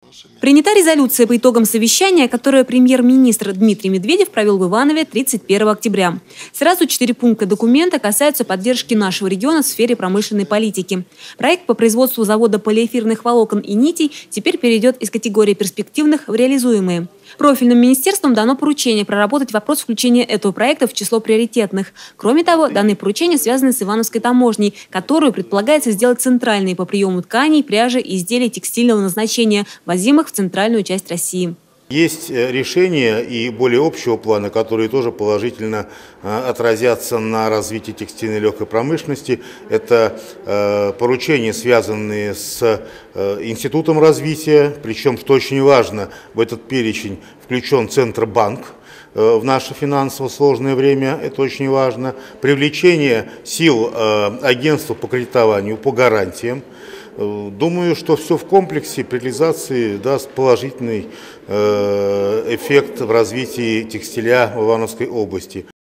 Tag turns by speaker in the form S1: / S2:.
S1: Принята резолюция по итогам совещания, которое премьер-министр Дмитрий Медведев провел в Иванове 31 октября. Сразу 4 пункта документа касаются поддержки нашего региона в сфере промышленной политики. Проект по производству завода полиэфирных волокон и нитей теперь перейдет из категории перспективных в реализуемые. Профильным министерством дано поручение проработать вопрос включения этого проекта в число приоритетных. Кроме того, данные поручения связаны с Ивановской таможней, которую предполагается сделать центральной по приему тканей, пряжи и изделий текстильного назначения, возимых в центральную часть России.
S2: Есть решения и более общего плана, которые тоже положительно отразятся на развитии текстильной и легкой промышленности. Это поручения, связанные с Институтом развития, причем, что очень важно, в этот перечень включен Центробанк. В наше финансово сложное время, это очень важно. Привлечение сил агентства по кредитованию, по гарантиям. Думаю, что все в комплексе при реализации даст положительный эффект в развитии текстиля в Ивановской области.